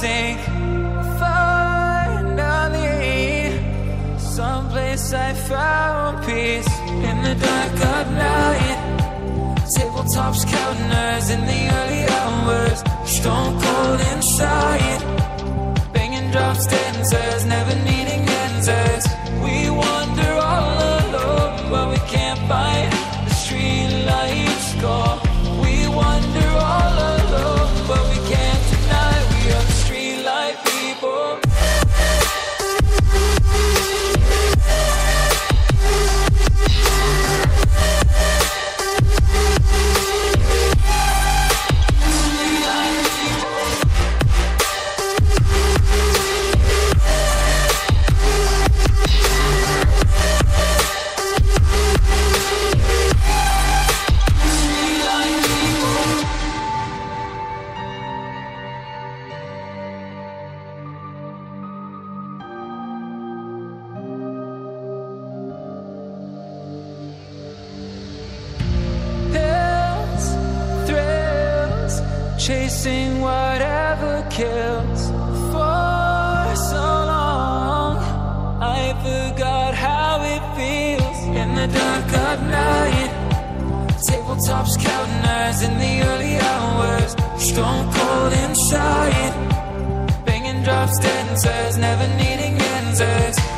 sink. Finally, someplace I found peace in the dark of night. Tabletops counting hours in the early hours, stone cold inside. Banging drops, dancers, never needing answers. We wander all alone, but we can't find the street lights go. We wander all alone, but we can't deny we are the street light people. Chasing whatever kills. For so long I forgot how it feels in the dark of night. Tabletops counting hours in the early hours, stone cold inside. Banging drops, dancers, never needing answers.